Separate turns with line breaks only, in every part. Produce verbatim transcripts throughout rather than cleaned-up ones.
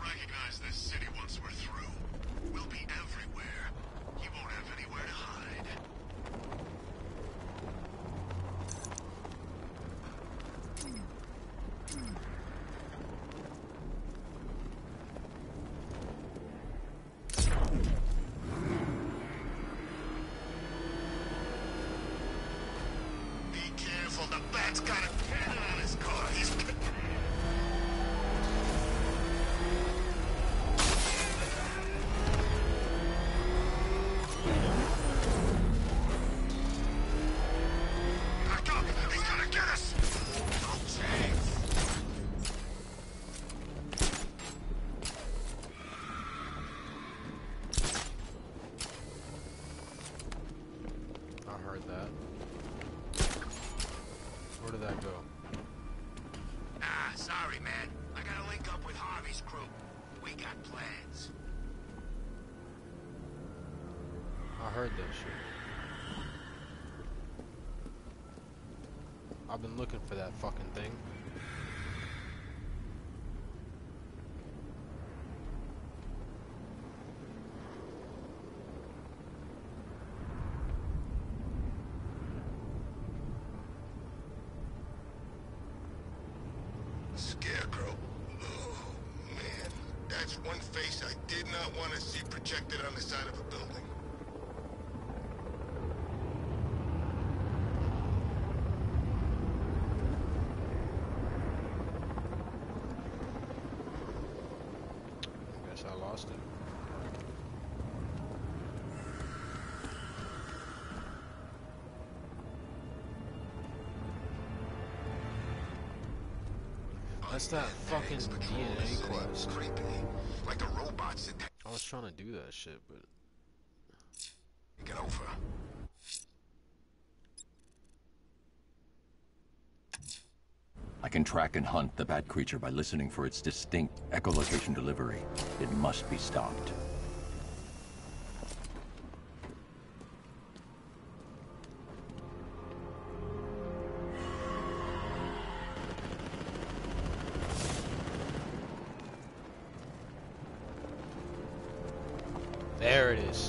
recognize this city once we're through. We'll be everywhere. You won't have anywhere to hide. Be careful, the bat's got a cannon on his car. He's...
I've been looking for that fucking thing.
Scarecrow. Oh, man. That's one face I did not want to see projected on the side of a building.
I lost it. That's that fucking D N A quest.
Creepy, like the robots that...
I was trying to do that shit, but...
Get over.
I can track and hunt the bat creature by listening for its distinct echolocation delivery. It must be stopped.
There it is.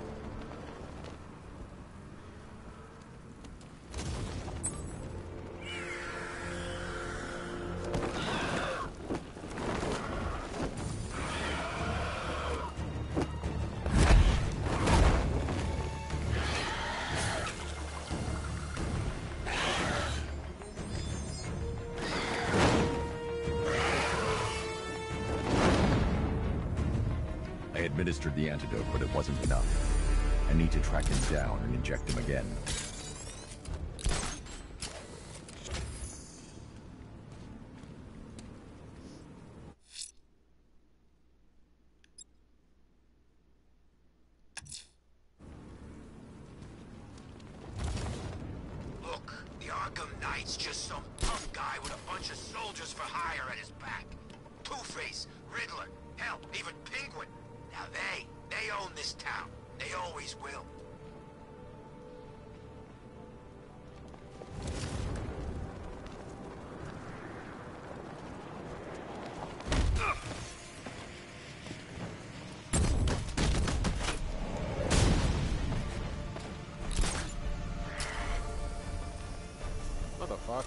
Administered the antidote, but it wasn't enough. I need to track him down and inject him again.
Look, the Arkham Knight's just some tough guy with a bunch of soldiers for hire at his back. Two-Face, Riddler, hell, even Penguin. Now they, they own this town. They always will.
What the fuck?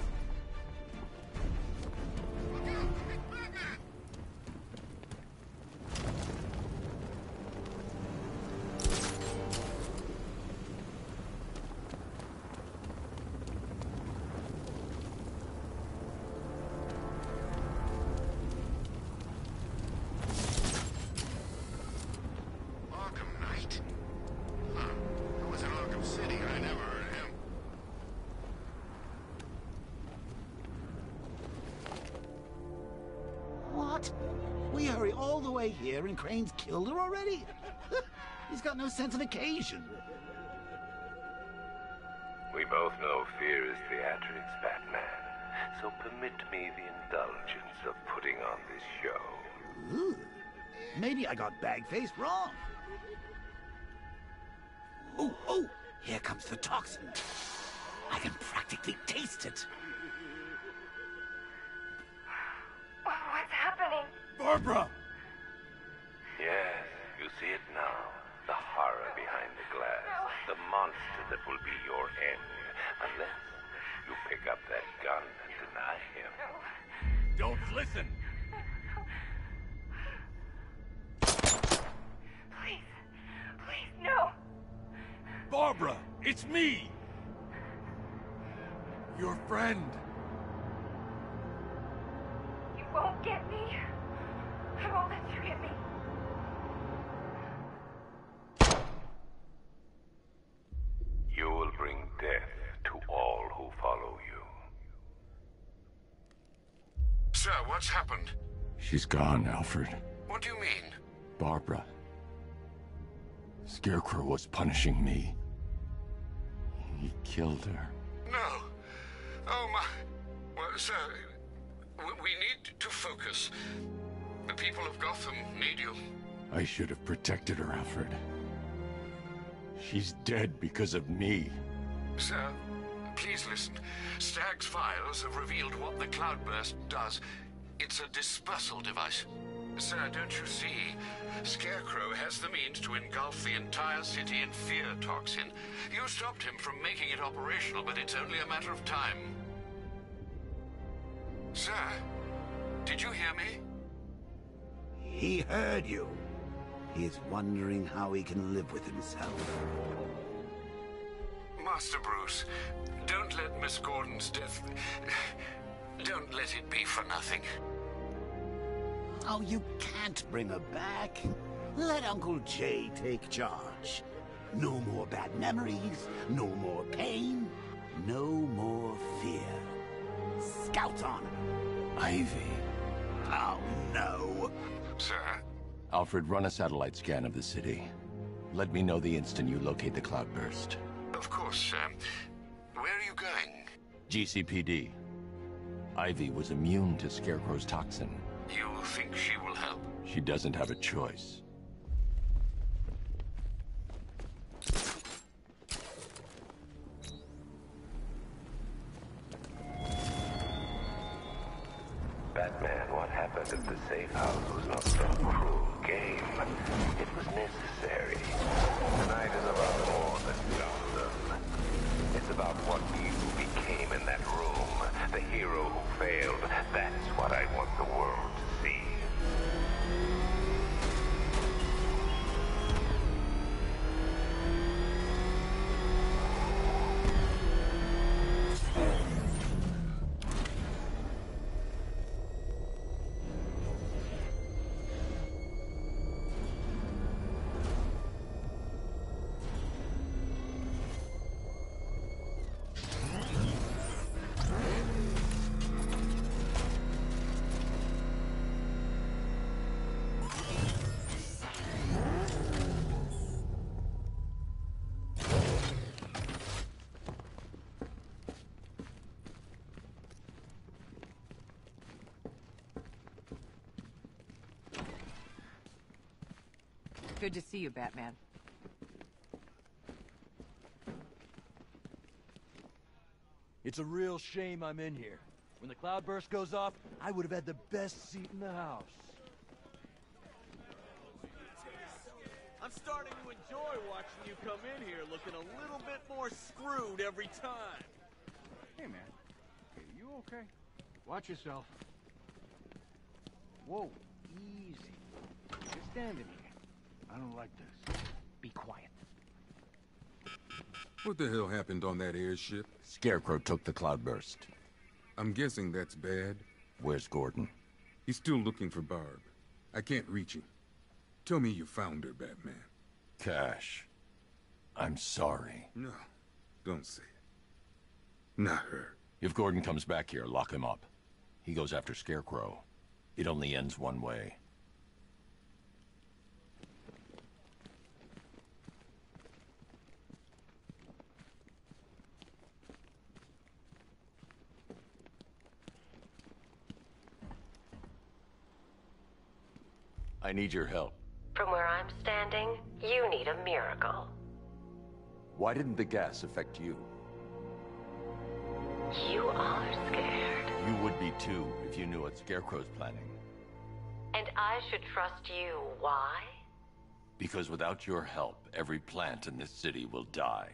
We hurry all the way here and Crane's killed her already? He's got no sense of occasion.
We both know fear is theatrics, Batman. So permit me the indulgence of putting on this show.
Ooh. Maybe I got bag-faced wrong. Oh, oh! Here comes the toxin. I can practically taste it.
What's happening?
Barbara!
Yes, you see it now. The horror behind the glass. The monster that will be your end. Unless you pick up that gun and deny him.
Don't listen!
Please. Please, no.
Barbara, it's me! Your friend.
You won't get me. I won't let you get me.
You will bring death to all who follow you.
Sir, what's happened?
She's gone, Alfred.
What do you mean?
Barbara. Scarecrow was punishing me. He killed her.
No. Oh, my... Well, sir, w- we need to focus. The people of Gotham need you.
I should have protected her, Alfred. She's dead because of me.
Sir, please listen. Stagg's files have revealed what the cloudburst does. It's a dispersal device. Sir, don't you see? Scarecrow has the means to engulf the entire city in fear toxin. You stopped him from making it operational, but it's only a matter of time. Sir, did you hear me?
He heard you. He's wondering how he can live with himself.
Master Bruce, don't let Miss Gordon's death... Don't let it be for nothing.
Oh, you can't bring her back. Let Uncle Jay take charge. No more bad memories, no more pain, no more fear. Scouts on her.
Ivy.
Oh, no.
Sir?
Alfred, run a satellite scan of the city. Let me know the instant you locate the cloudburst.
Of course, sir. Where are you going?
G C P D. Ivy was immune to Scarecrow's toxin.
You think she will help?
She doesn't have a choice.
Batman, what happened at the safe house was not some cruel game. It was necessary. Tonight is about more than Gotham. It's about what you became in that room. The hero who failed. That's what I want the world to see.
Good to see you, Batman.
It's a real shame I'm in here. When the cloudburst goes off, I would have had the best seat in the house.
I'm starting to enjoy watching you come in here looking a little bit more screwed every time.
Hey, man. Hey, you okay? Watch yourself. Whoa, easy. You're standing here. I don't like this. Be quiet.
What the hell happened on that airship?
Scarecrow took the cloudburst.
I'm guessing that's bad.
Where's Gordon?
He's still looking for Barb. I can't reach him. Tell me you found her, Batman.
Cash. I'm sorry.
No, don't say it. Not her.
If Gordon comes back here, lock him up. He goes after Scarecrow. It only ends one way. I need your help.
From where I'm standing, you need a miracle.
Why didn't the gas affect you?
You are scared.
You would be too if you knew what Scarecrow's planning.
And I should trust you. Why?
Because without your help, every plant in this city will die.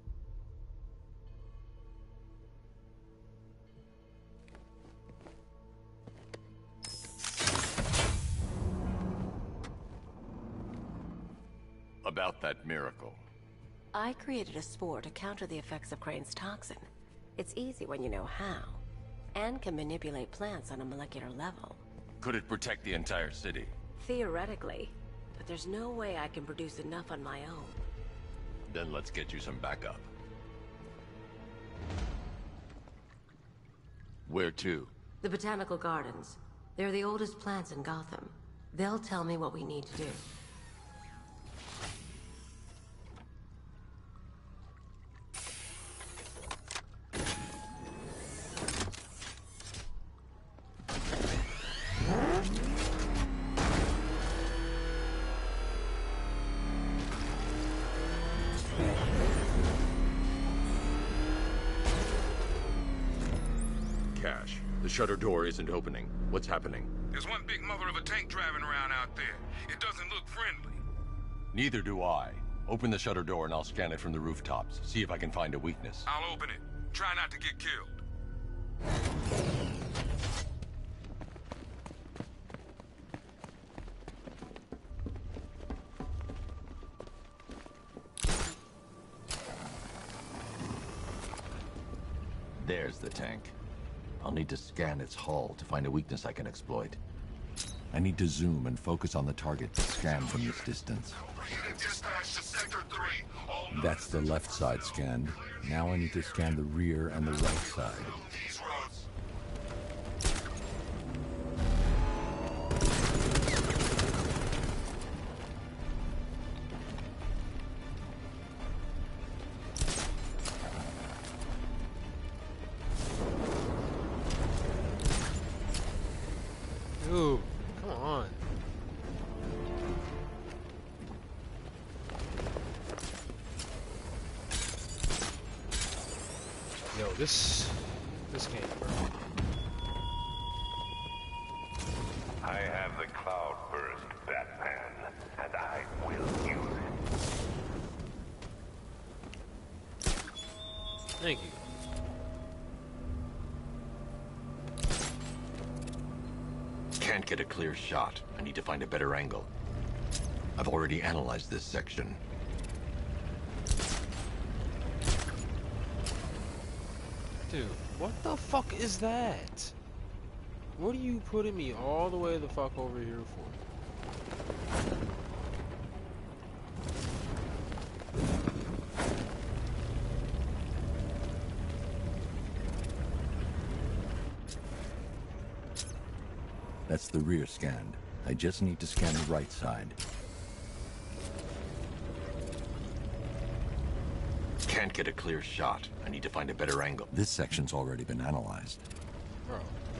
About that miracle.
I created a spore to counter the effects of Crane's toxin. It's easy when you know how, and can manipulate plants on a molecular level.
Could it protect the entire city?
Theoretically, but there's no way I can produce enough on my own.
Then let's get you some backup. Where to?
The Botanical Gardens. They're the oldest plants in Gotham. They'll tell me what we need to do.
The shutter door isn't opening. What's happening?
There's one big mother of a tank driving around out there. It doesn't look friendly.
Neither do I. Open the shutter door and I'll scan it from the rooftops. See if I can find a weakness.
I'll open it. Try not to get killed.
There's the tank. I'll need to scan its hull to find a weakness I can exploit. I need to zoom and focus on the target to scan from this distance. That's the left side scanned. Now I need to scan the rear and the right side.
Dude, come on. Yo, this this game, bro.
I have the Cloudburst, Batman, and I will use it.
Thank you.
Can't get a clear shot. I need to find a better angle. I've already analyzed this section.
Dude, what the fuck is that? What are you putting me all the way the fuck over here for?
That's the rear scanned. I just need to scan the right side. Can't get a clear shot. I need to find a better angle. This section's already been analyzed.
Bro.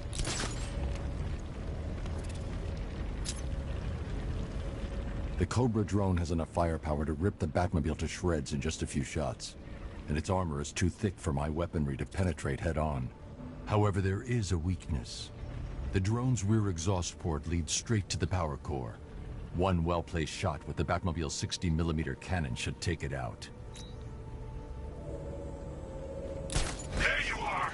The Cobra drone has enough firepower to rip the Batmobile to shreds in just a few shots. And its armor is too thick for my weaponry to penetrate head-on. However, there is a weakness. The drone's rear exhaust port leads straight to the power core. One well-placed shot with the Batmobile's sixty millimeter cannon should take it out.
There you are!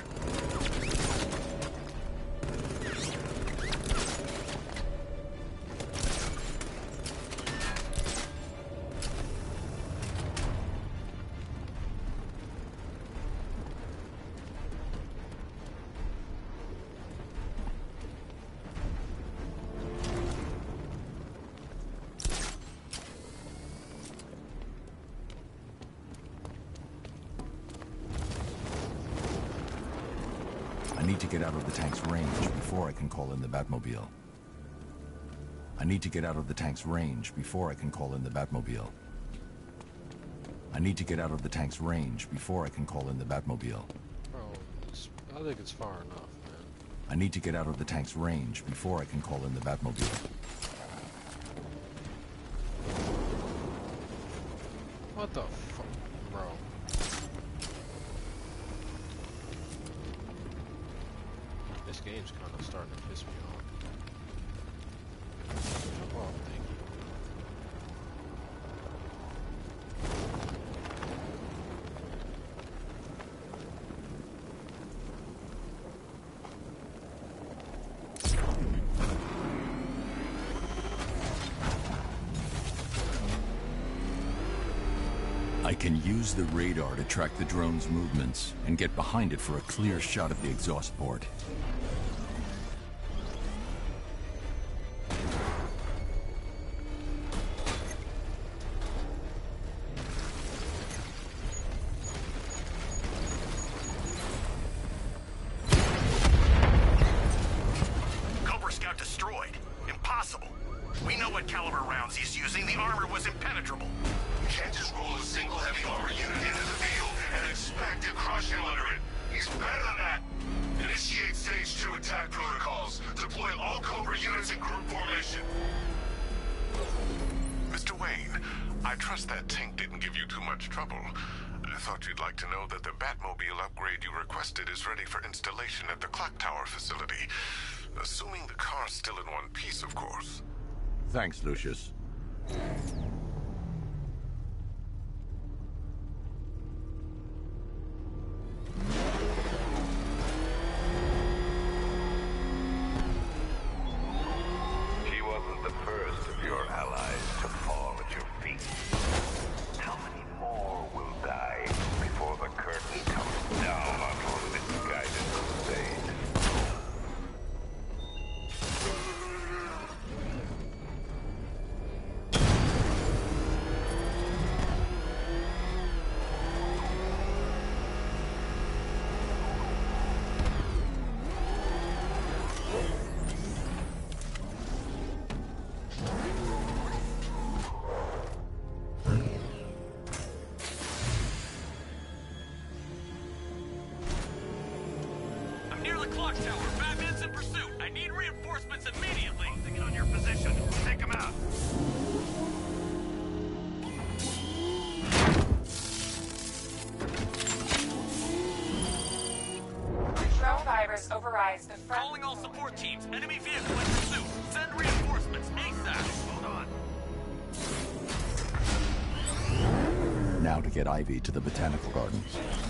I need to get out of the tank's range before I can call in the Batmobile. I need to get out of the tank's range before I can call in the Batmobile. I need to get out of the tank's range before I can call in the Batmobile.
Bro, it's, I think it's far enough, man.
I need to get out of the tank's range before I can call in the Batmobile.
What the fuck, bro? This game's kind of starting to piss me off. Oh, thank you.
I can use the radar to track the drone's movements and get behind it for a clear shot of the exhaust port.
Cobra Scout destroyed. Impossible. We know what caliber rounds he's using. The armor was impenetrable. Can't just roll a single heavy armor unit into the field and expect to crush him under it. He's better than that. Initiate stage two attack protocols. Deploy all Cobra units in group formation.
Mister Wayne, I trust that tank didn't give you too much trouble. I thought you'd like to know that the Batmobile upgrade you requested is ready for installation at the clock tower facility. Assuming the car's still in one piece, of course.
Thanks, Lucius.
He wasn't the first of your allies to fall at your feet. How many more will die before the curtain comes down on your misguided crusade?
I'm near the clock tower. Batman's in pursuit. I need reinforcements immediately. Focusing on your position. Take him out.
Drone virus overrides the front.
Calling all support teams. Enemy vehicle in pursuit. Send reinforcements ASAP. Hold on.
Now to get Ivy to the botanical gardens.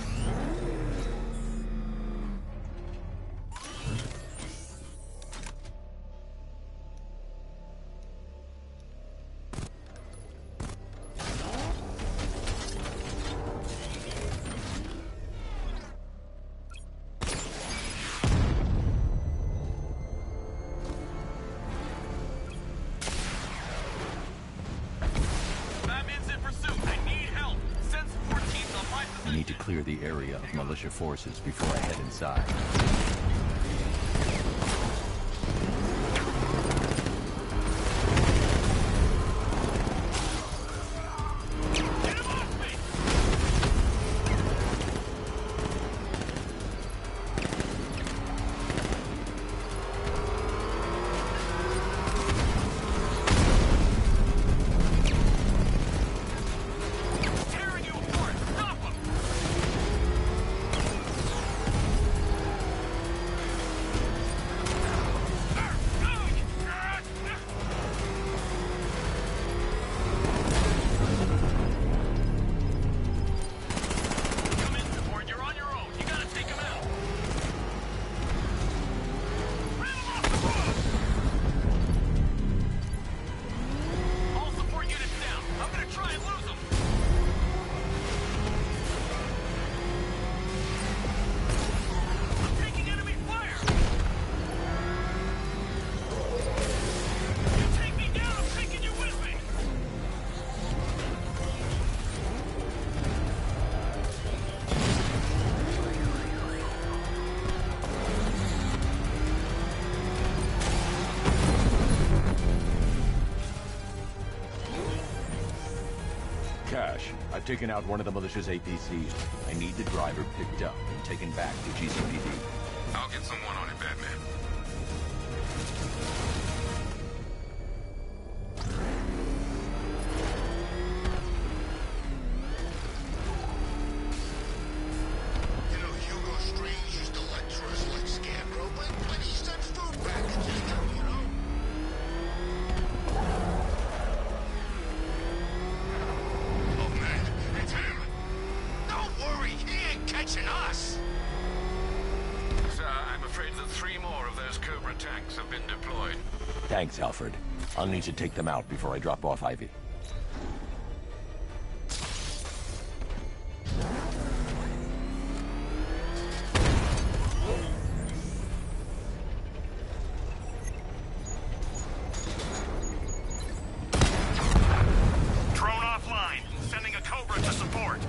Batman's in pursuit. I need help. Send support teams on my
I
position.
need to clear the area of militia forces before I head inside.
Get him off me! Tearing you apart! Stop him! Come in, support. You're on your own. You gotta take him out. Ram him off the road! All support units down. I'm gonna try and lose them. I'm taking enemy fire. You take me down, I'm taking you with me.
Cash, I've taken out one of the militia's A P Cs. I need the driver picked up and taken back to G C P D.
I'll get someone on it, Batman.
You know, Hugo Strange used to lecture us like Scarecrow, but, but he sent food packages too, you know?
Thanks, Alfred. I'll need to take them out before I drop off Ivy.
Drone offline. Sending a Cobra to support.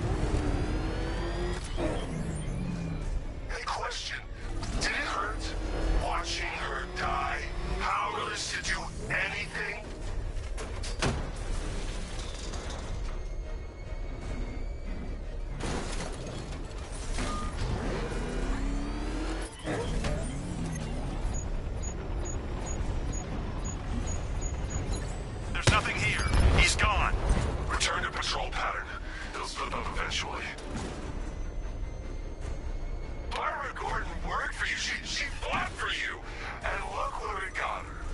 Hey, question. Did it hurt watching her die? Powerless to do anything?
There's nothing here. He's gone.
Return to patrol pattern. He'll slip up eventually. Barbara Gordon worked for you. She, she fought for you. And look where it got her.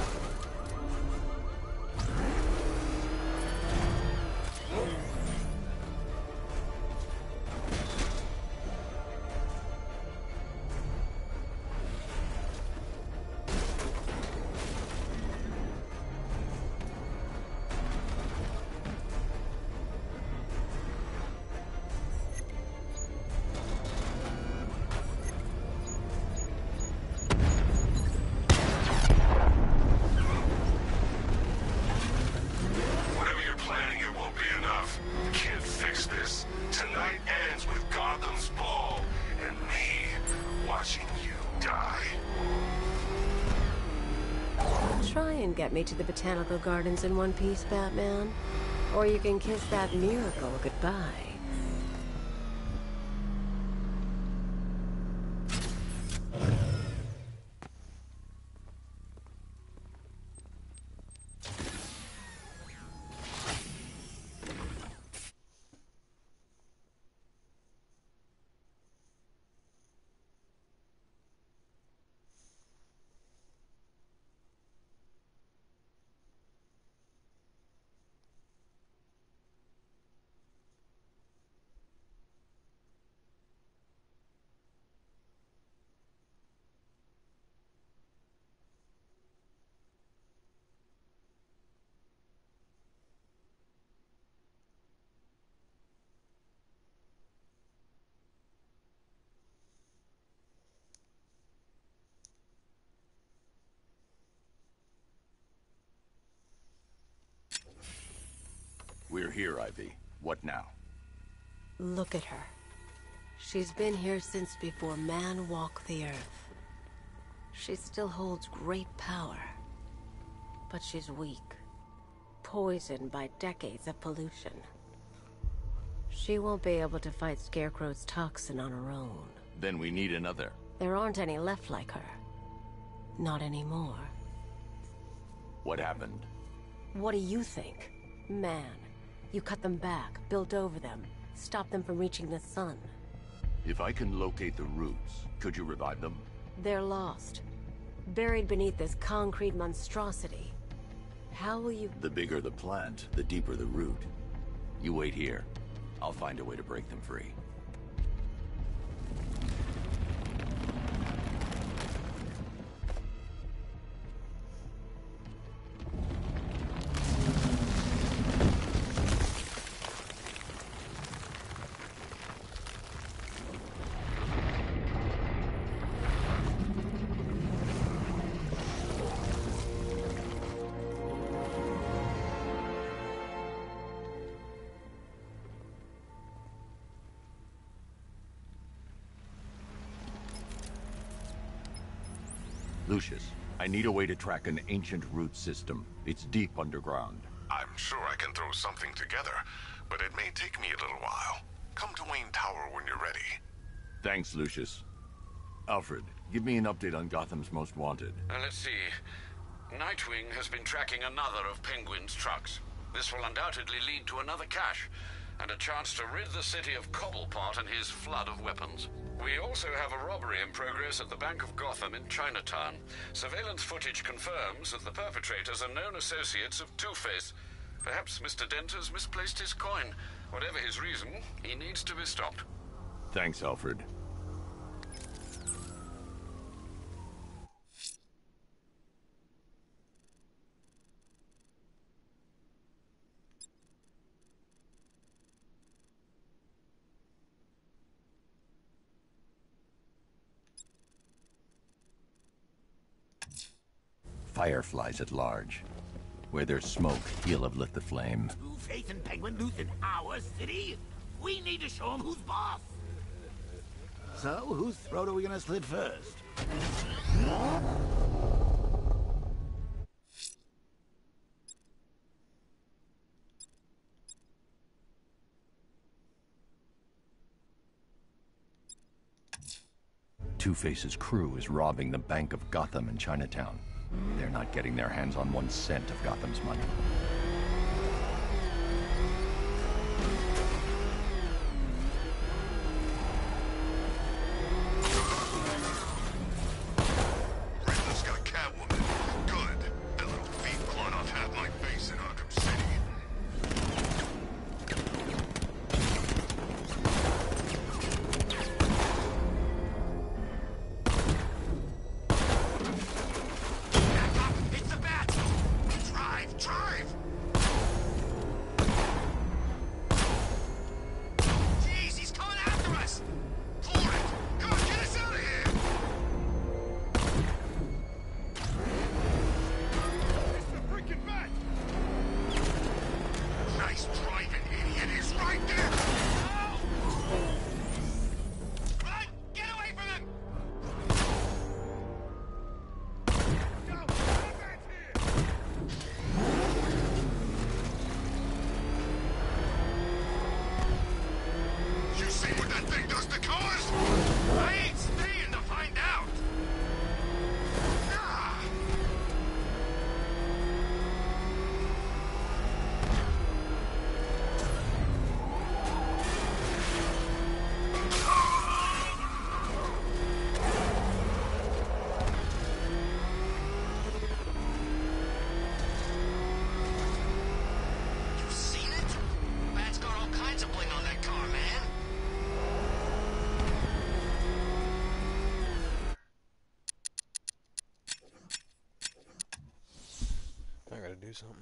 Whatever you're planning, it won't be enough. Can't fix this. Tonight ends with Gotham's ball and me watching you die.
Try and get me to the botanical gardens in one piece, Batman. Or you can kiss that miracle goodbye.
We're here, Ivy. What now?
Look at her. She's been here since before man walked the earth. She still holds great power. But she's weak. Poisoned by decades of pollution. She won't be able to fight Scarecrow's toxin on her own.
Then we need another.
There aren't any left like her. Not anymore.
What happened?
What do you think? Man, you cut them back, built over them, stopped them from reaching the sun.
If I can locate the roots, could you revive them?
They're lost. Buried beneath this concrete monstrosity. How will you...
The bigger the plant, the deeper the root. You wait here. I'll find a way to break them free. Lucius, I need a way to track an ancient root system. It's deep underground.
I'm sure I can throw something together, but it may take me a little while. Come to Wayne Tower when you're ready.
Thanks, Lucius. Alfred, give me an update on Gotham's Most Wanted.
Uh, let's see. Nightwing has been tracking another of Penguin's trucks. This will undoubtedly lead to another cache, and a chance to rid the city of Cobblepot and his flood of weapons. We also have a robbery in progress at the Bank of Gotham in Chinatown. Surveillance footage confirms that the perpetrators are known associates of Two-Face. Perhaps Mister Dent has misplaced his coin. Whatever his reason, he needs to be stopped.
Thanks, Alfred. fireflies at large. Where there's smoke, he'll have lit the flame.
Two-Face and Penguin loose in our city? We need to show them who's boss. So, whose throat are we gonna slit first?
Two-Face's crew is robbing the Bank of Gotham in Chinatown. They're not getting their hands on one cent of Gotham's money.
Riddler's got Catwoman. Good. That little thief clawed off half my face in Arkham City.
It's the bat! Drive, drive! Jeez, he's coming after us! For it! Come on, get us out of here!
It's the freaking bat! Nice driving, idiot. He's right there!
Run! Get away from him!
Go! Come back here! You see what that thing does to cars?
I ain't staying to find out!
Ah!
You seen it? Bat's got all kinds of bling on that car, man.
I gotta do something.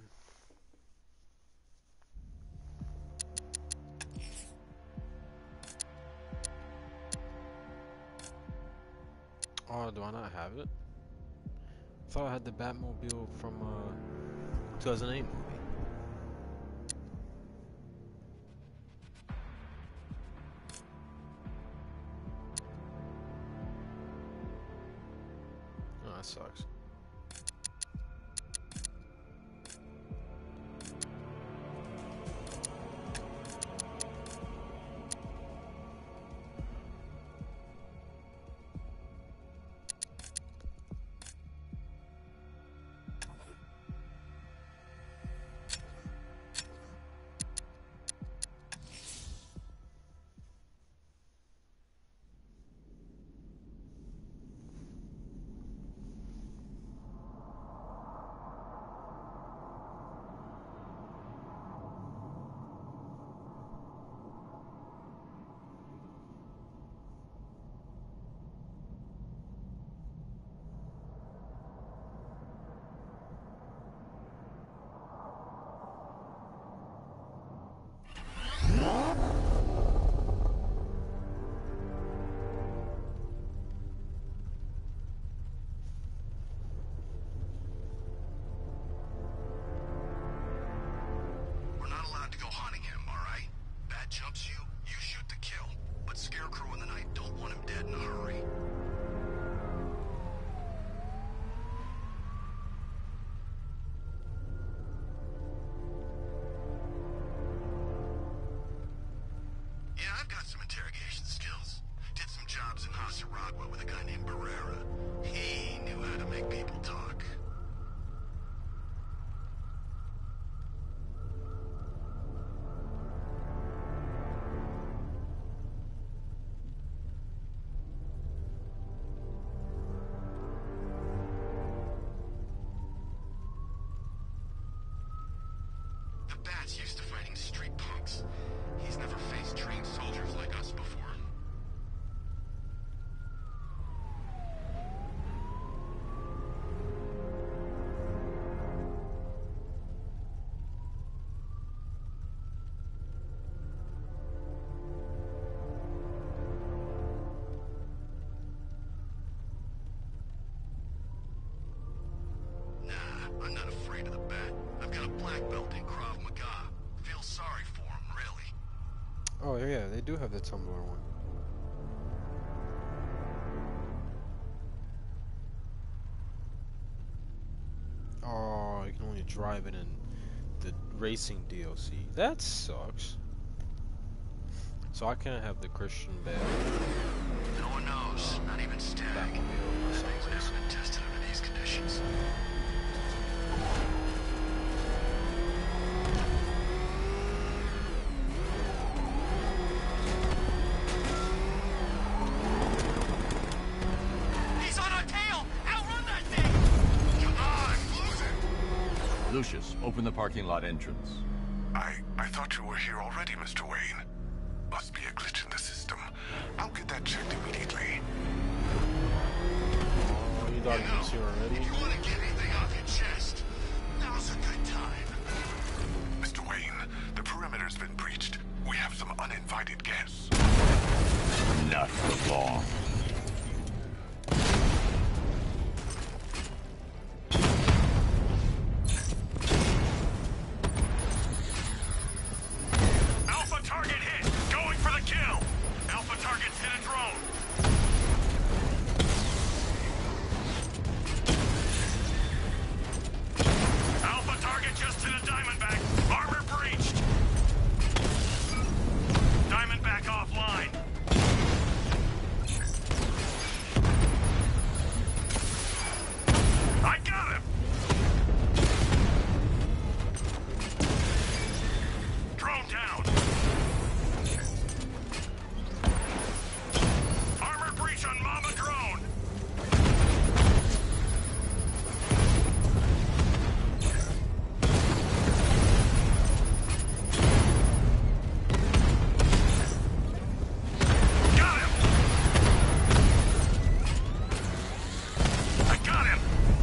Oh, do I not have it? I thought I had the Batmobile from uh two thousand eight movie. Oh, that sucks.
We're not allowed to go hunting him, all right? Bat jumps you, you shoot to kill. But Scarecrow and the Knight don't want him dead in a hurry. Yeah, I've got some interrogation skills. Did some jobs in Hasaragua with a guy named Barrera. He knew how to make people talk. The Bat's used to fighting street punks. He's never faced trained soldiers like us before. Now
I'm not afraid of the bat. I've got a black belt in Krav Maga. Feel sorry for him, really.
Oh yeah, they do have the tumbler one. Oh, you can only drive it in the racing D L C. That sucks. So I can't have the Christian Bale.
No one knows, not even Stag. That thing's never been tested under these conditions.
He's on our tail! Outrun that thing!
Come on, lose it!
Lucius, open the parking lot entrance.
I... I thought you were here already, Mister Wayne. Must be a glitch in the system. I'll get that checked immediately.
Oh, you thought he was here already?
If you want to get anything off your chest, now's a good time.
Mister Wayne, the perimeter's been breached. We have some uninvited guests.
Not for long.
Alpha target hit! Going for the kill! Alpha target's hit a drone! Alpha target just hit a Diamondback! Armor breached! Diamondback offline! I got him! Drone down! Armor breach on Mama drone! Got him! I got him!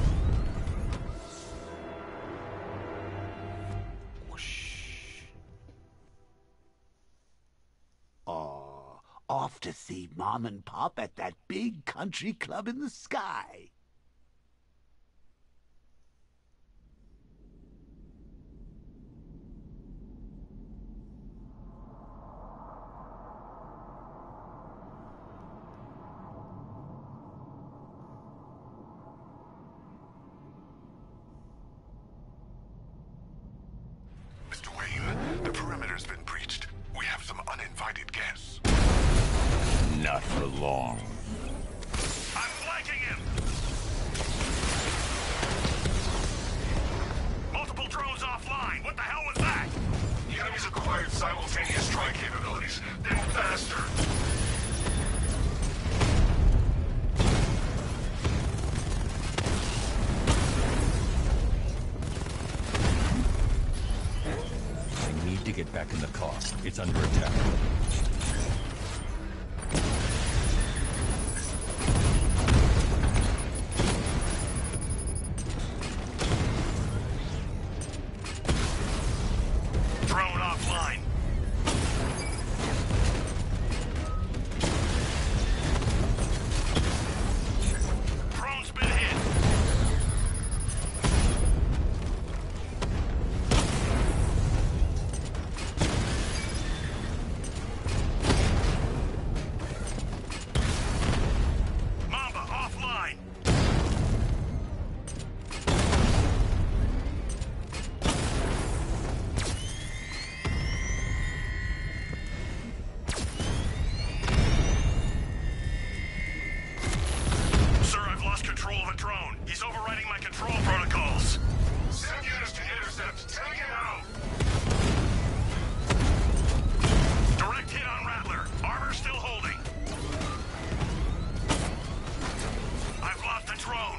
Oh, off to see Mom and Pop at that big country club in the sky.
Mister Wayne, the perimeter's been breached. We have some uninvited guests.
Not for long.
I'm flanking him! Multiple drones offline! What the hell was that?
The enemy's acquired simultaneous strike capabilities. They're faster.
I need to get back in the car. It's under attack.
Drone offline. Drone's been hit. Mamba offline. Sir, I've lost control of a drone. He's overriding my control protocols.
Send units to intercept. Take it out.
Direct hit on Rattler. Armor still holding. I've lost the drone.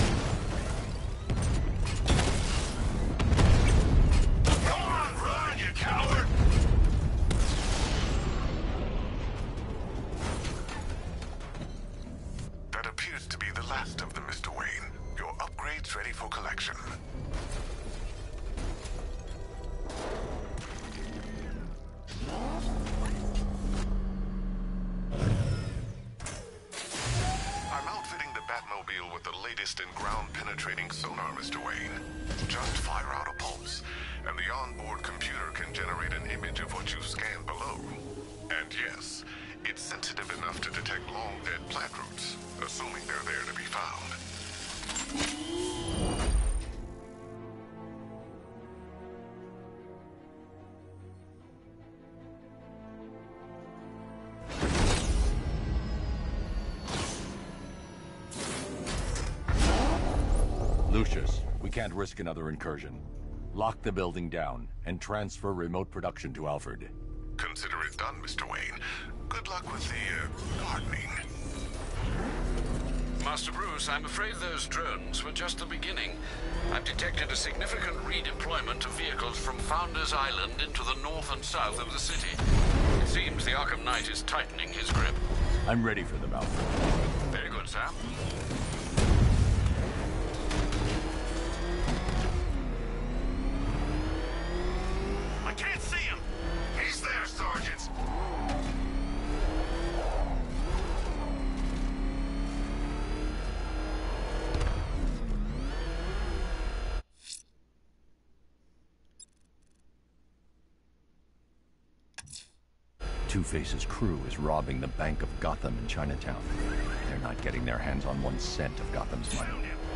Come on, run, you coward! That appears to be the last of them, Mister Wayne. Your upgrade's ready for collection. I'm outfitting the Batmobile with the latest in ground-penetrating sonar, Mister Wayne. Just fire out a pulse, and the onboard computer can generate an image of what you scanned below. And yes, it's sensitive enough to detect long-dead plant roots, assuming they're there to be found.
Lucius, we can't risk another incursion. Lock the building down and transfer remote production to Alfred.
Consider it done, Mister Wayne. Good luck with the, uh, gardening.
Master Bruce, I'm afraid those drones were just the beginning. I've detected a significant redeployment of vehicles from Founders Island into the north and south of the city. It seems the Arkham Knight is tightening his grip.
I'm ready for them, Alfred.
Very good, sir.
I can't see him! He's there, Sergeant!
Two-Face's crew is robbing the Bank of Gotham in Chinatown. They're not getting their hands on one cent of Gotham's money.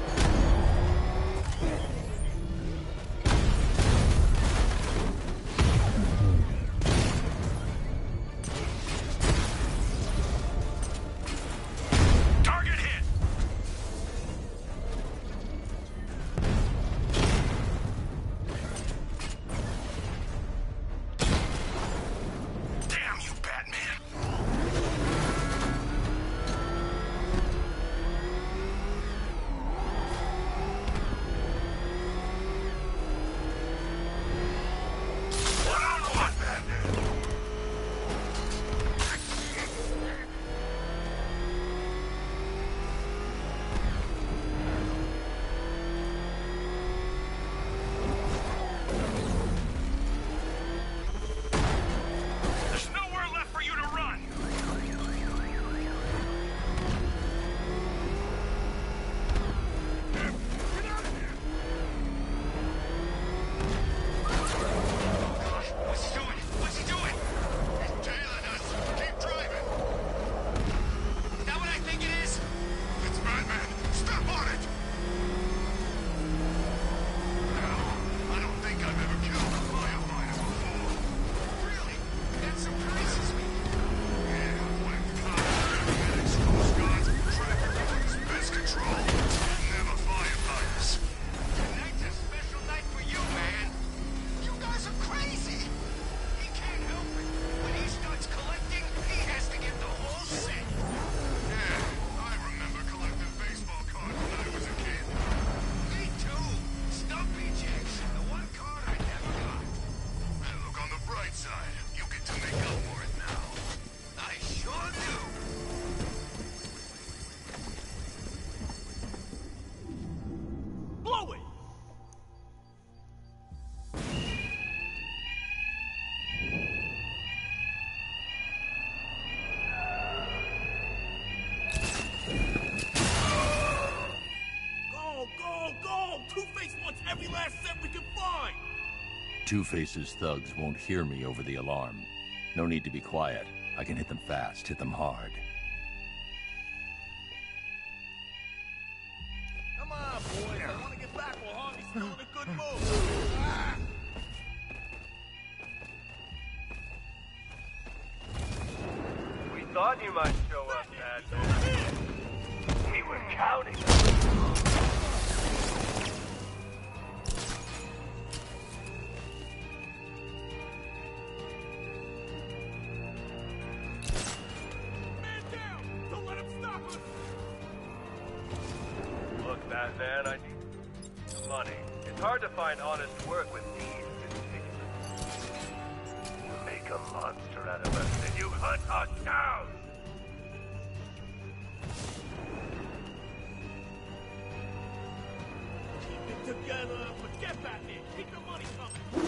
Target hit! Damn you, Batman! One-on-one, Batman! There's nowhere left for you to run! Get out of here! What's he doing? What's he doing? He's tailing us. Keep driving. Is that what I think it is? It's Batman. Step on it! Now, I don't think I've ever killed a firefighter before. Really? That surprises me. Yeah, when cops, paramedics, coast guards, traffic police, pest control, never firefighters. Tonight's a special night for you, man. You guys are crazy. He can't help it. When he starts collecting, he has to get the whole set. Yeah, I remember collecting baseball cards when I was a kid. Me too. Stumpy Jackson, the one card I never got. And look on the bright side. You get to make up for it now. I sure do. Blow it!
Go, go, go! Two-Face wants every last cent we can find!
Two-Face's thugs won't hear me over the alarm. No need to be quiet. I can hit them fast, hit them hard.
Come on, boys. I want to get back while Harvey's still in a good mood. Ah!
We thought you might show up, Dad. We were counting.
Man down! Don't let him stop us!
Look, Batman, I need money. It's hard to find honest work with these ridiculous. You make a monster out of us, and you hunt us down!
Keep it together. Forget Batman. Keep the money coming.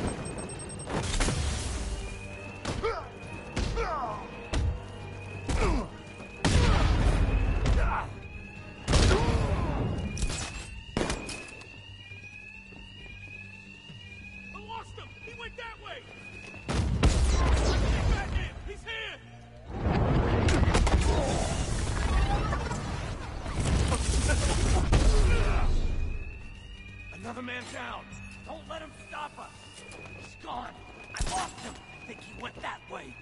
way! Batman! He's here!
Another man down. Don't let him stop us. He's gone. I lost him. I think he went that way.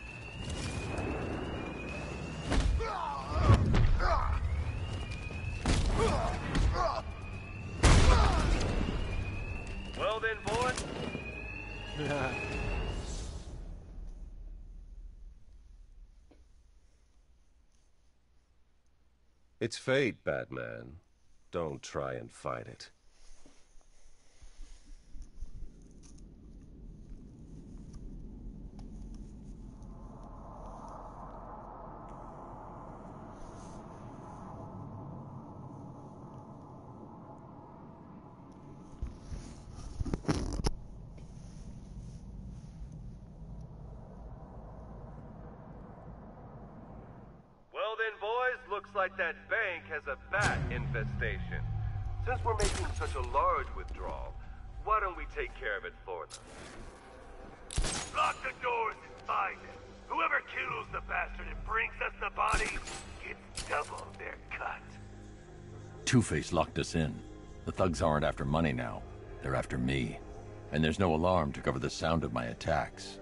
Well then, boys.
It's fate, Batman. Don't try and fight it.
Well then, boys, looks like that bank has a bat infestation. Since we're making such a large withdrawal, why don't we take care of it for them?
Lock the doors and find him. Whoever kills the bastard and brings us the body gets double their cut.
Two-Face locked us in. The thugs aren't after money now. They're after me. And there's no alarm to cover the sound of my attacks.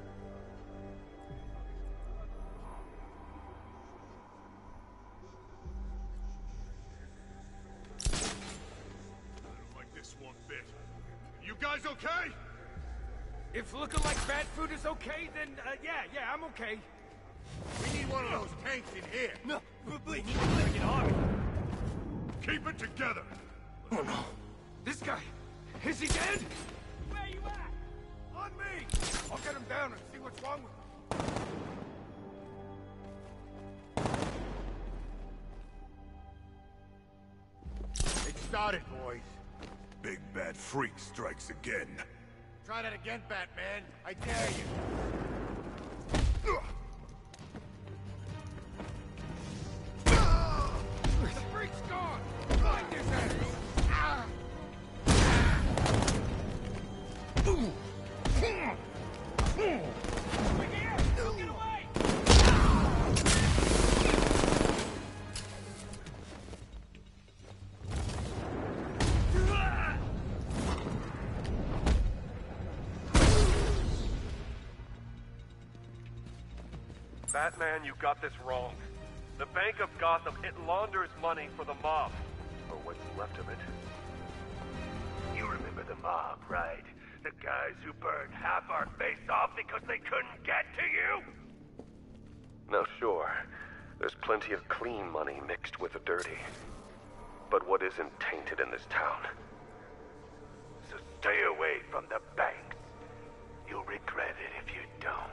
You guys okay?
If looking like bad food is okay, then uh, yeah, yeah, I'm okay.
We need one of those tanks in here.
No, we need to bring it on.
Keep it together.
Oh no. This guy, is he dead? Where you at? On me! I'll get him down and see what's wrong with him.
It started, boys.
Big bad freak strikes again.
Try that again, Batman. I dare you.
The freak's gone! Find his ass! Ah. Get away!
Batman, you got this wrong. The Bank of Gotham, it launders money for the mob. Or what's left of it.
You remember the mob, right? The guys who burned half our face off because they couldn't get to you?
Now sure, there's plenty of clean money mixed with the dirty. But what isn't tainted in this town?
So stay away from the banks. You'll regret it if you don't.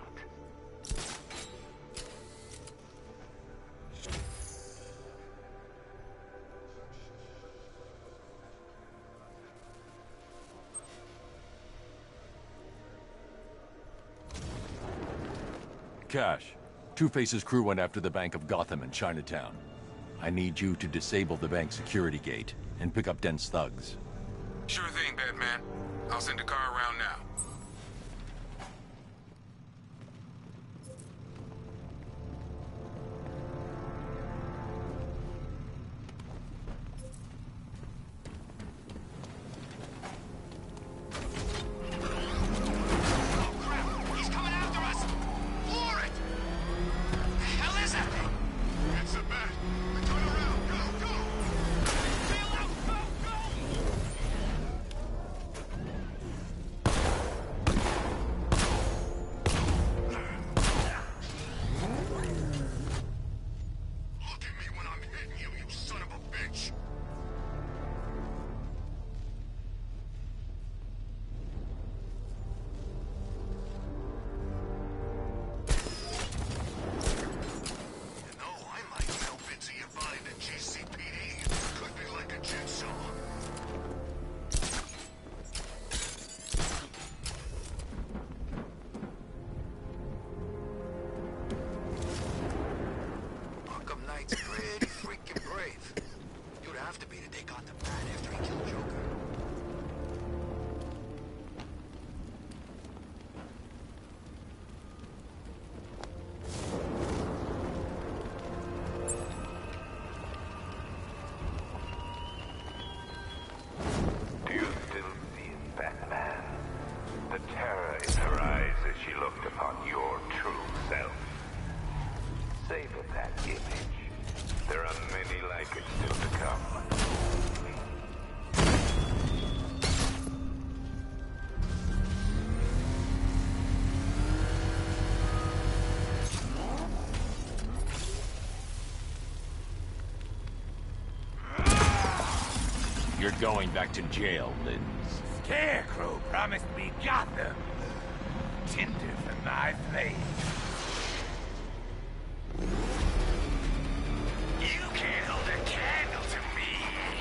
Cash. Two-Face's crew went after the Bank of Gotham in Chinatown. I need you to disable the bank security gate and pick up Dent's thugs.
Sure thing, Batman. I'll send a car around now.
on your true self. Savor that image. There are many like it still to come.
You're going back to jail, Lynn.
Scarecrow promised me Gotham. Tinder for my flame. You can't hold a candle to me.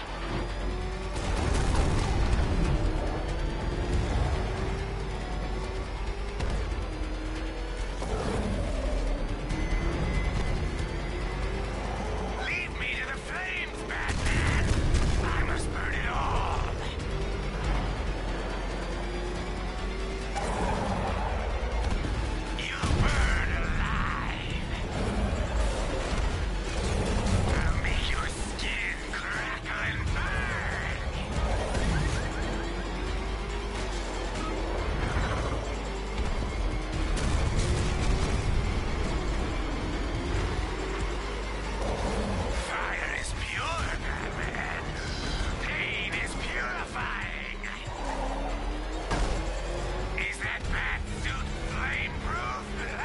Leave me to the flames, Batman. I must burn it all. You burn alive. I'll make your skin crackle and burn. Fire is pure, Batman. Pain is purifying. Is that bat suit flame-proof?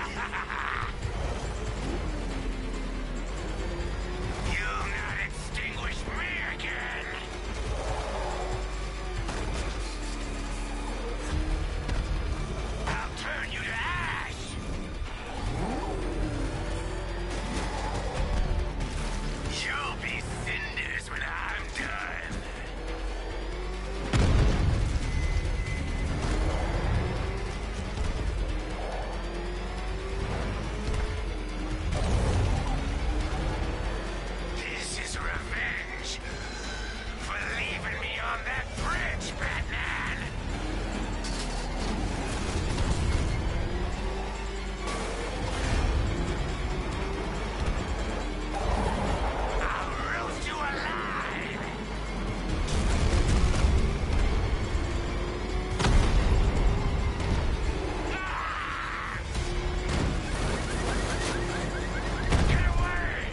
You'll not extinguish me again. I'll turn you to ash. You'll be cinders when I'm done. This is revenge for leaving me on that bridge, Batman. I'll roast you alive. Get away!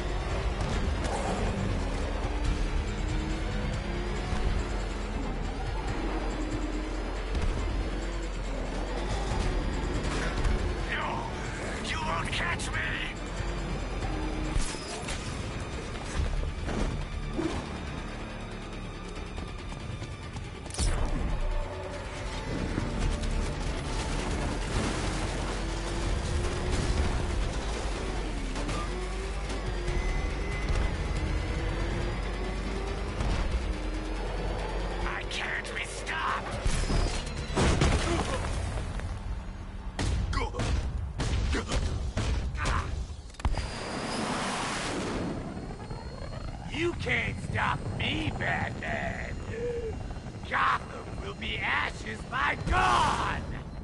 No, you won't catch me! I can't be stopped! You can't stop me, Batman! Gotham will be ashes by dawn!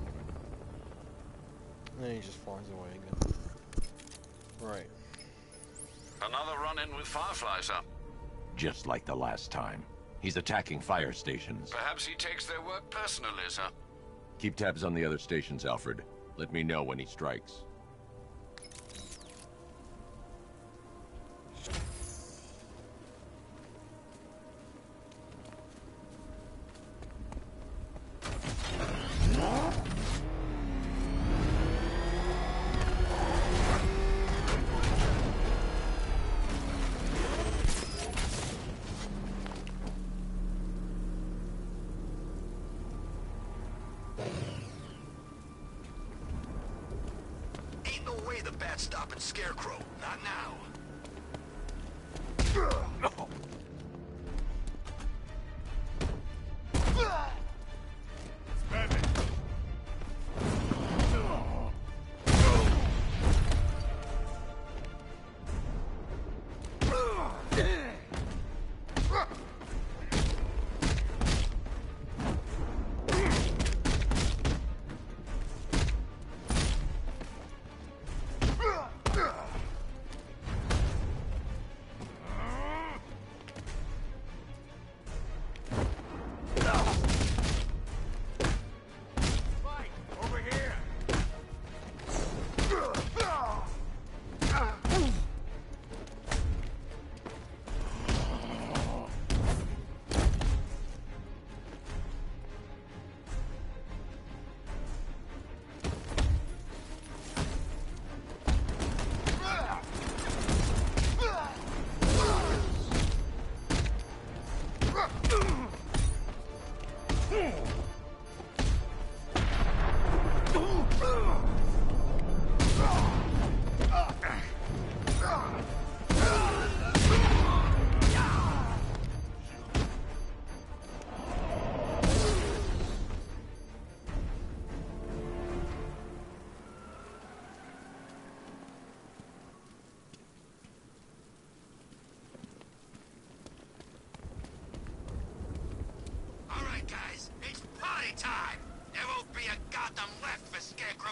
And then he just flies away again. Right.
Another run-in with Firefly, sir.
Just like the last time. He's attacking fire stations.
Perhaps he takes their work personally, sir.
Keep tabs on the other stations, Alfred. Let me know when he strikes.
Ain't no way the bat's stopping Scarecrow. Not now.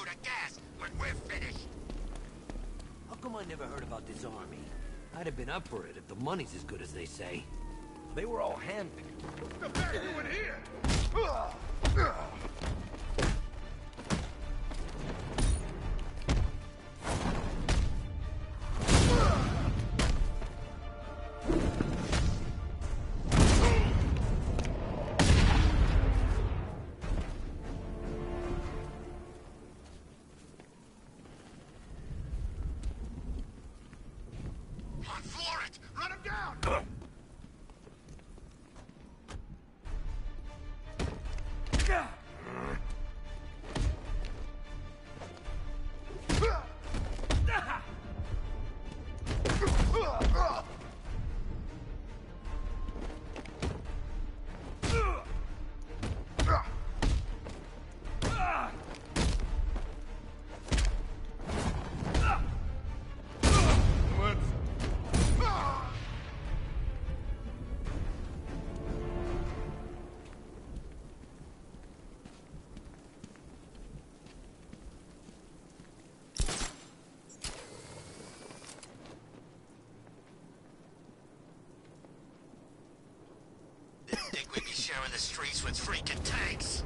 through the gas when we're finished.
How come I never heard about this army? I'd have been up for it if the money's as good as they say.
They were all handpicked.
What the heck are you doing here?
On, floor it! Run him down! Think we'd be sharing the streets with freaking tanks?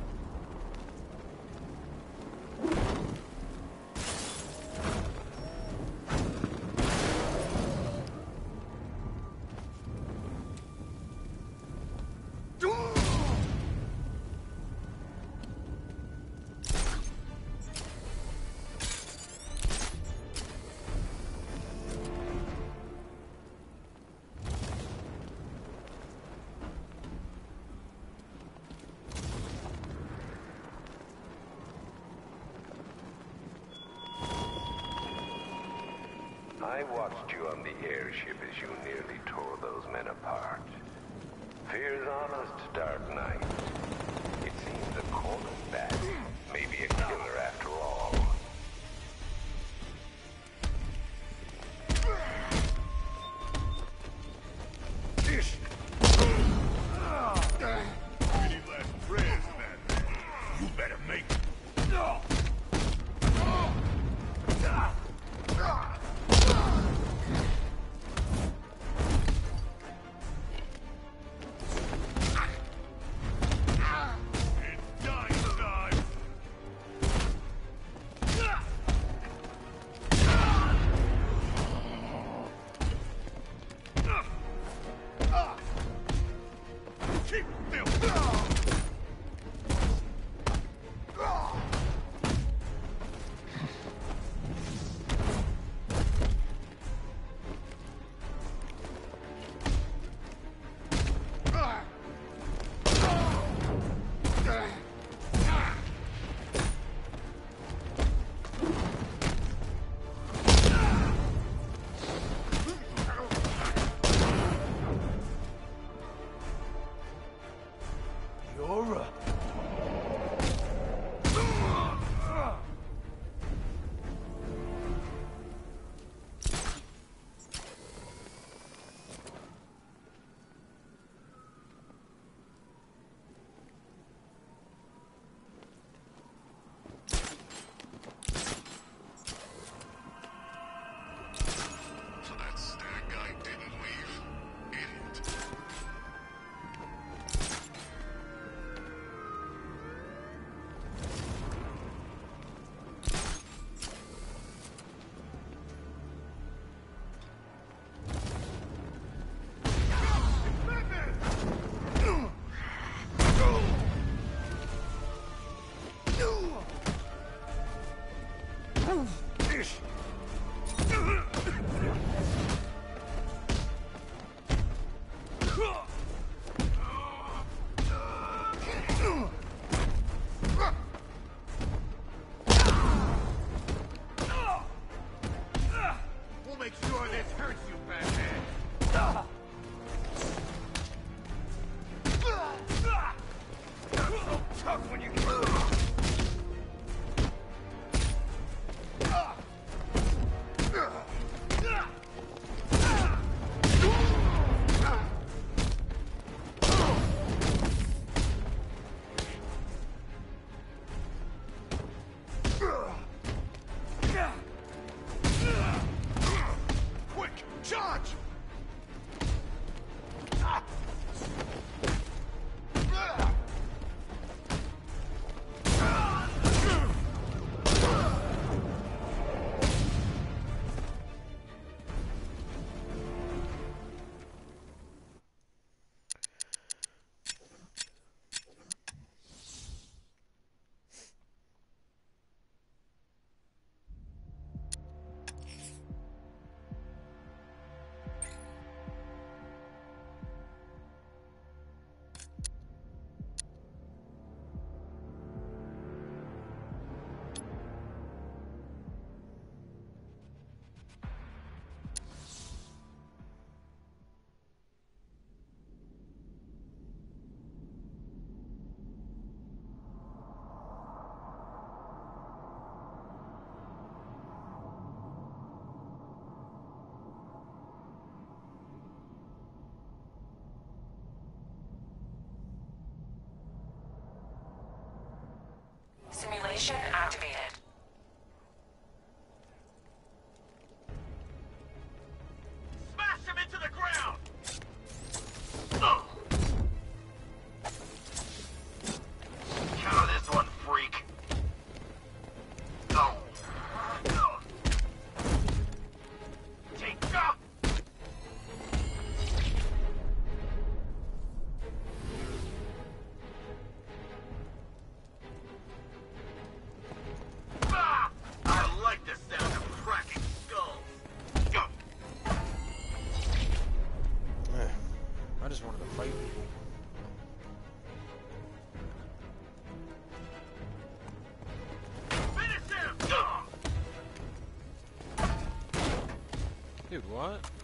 I watched you on the airship as you nearly tore those men apart. Fear's honest, Dark Knight. It seems a cornerback may be a killer after all.
Any last prayers, man? You better make it.
Simulation activated.
Smash him into the ground!
Counter this one, freak. Oh. Take up. Ah! I like the sound of cracking skulls. Go.
I just wanted to fight people.
Finish him.
Dude, what?